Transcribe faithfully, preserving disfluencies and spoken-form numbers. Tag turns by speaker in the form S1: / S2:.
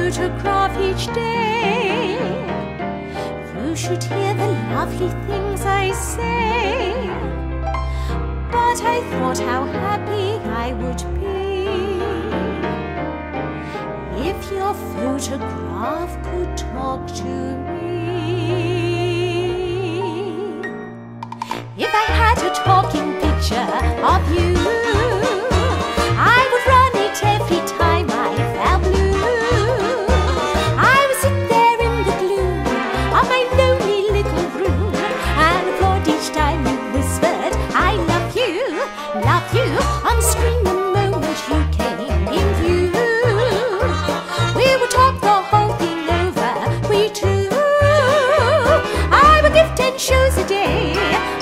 S1: photograph each day. You should hear the lovely things I say. But I thought how happy I would be if your photograph could talk to me. If I had a talking picture of you, I would run it every time I felt blue. I would sit there in the gloom of my lonely little room and applaud each time you whispered, I love you, love you, on screen the moment you came in view. We would talk the whole thing over, we two. I would give ten shows a day